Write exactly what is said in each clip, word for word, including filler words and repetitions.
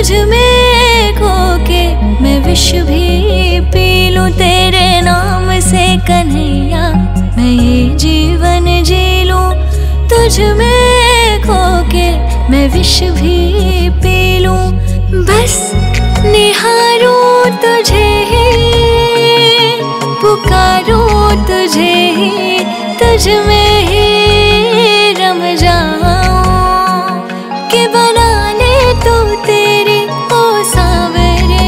तुझ में खो के मैं विष भी पी लूं तेरे नाम से कन्हैया, मैं ये जीवन जी लूं। तुझ में खो के मैं विष भी पी लूं, बस निहारूं तुझे ही, पुकारूं तुझे ही, तुझ में ही रम जाऊं कि बना ले तू तेरी ओ सांवरे,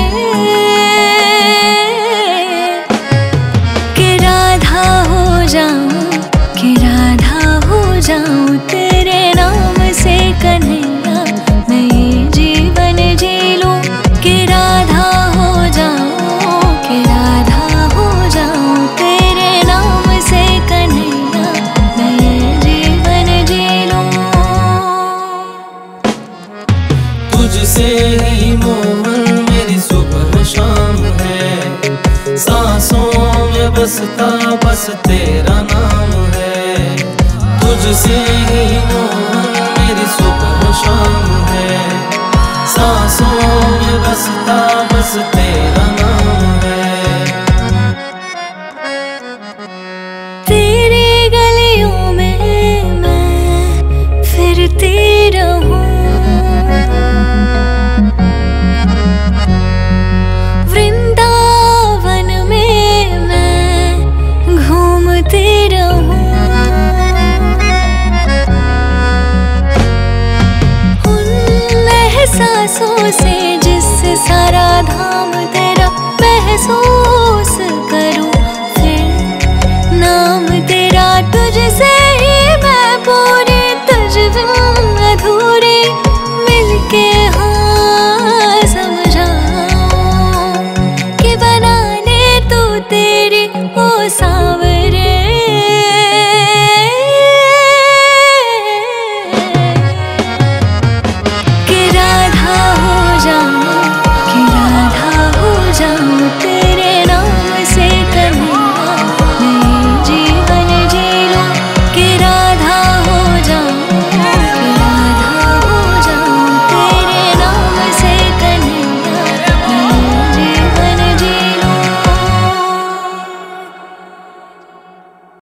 कि राधा हो जाऊं, कि राधा हो जाऊं तेरे नाम से कन्हैया, मैं ये जीवन जी लूं। कि राधा हो जाऊं, कि राधा हो जाऊं तेरे नाम से कन्हैया, मैं ये जीवन जी लूं। तुझसे ही मोहन मेरी सुबह शाम है, सांसों में बसता बस तेरा नाम है। तुझसे ही मोहन मेरी सुबह शाम है, सांसों में बसता बस तेरा नाम है। तेरी गलियों में मैं फिरती रहूं, वृंदावन में मैं घूमती रहूं, उन एहसासों से जिससे सारा धाम तेरा महसूस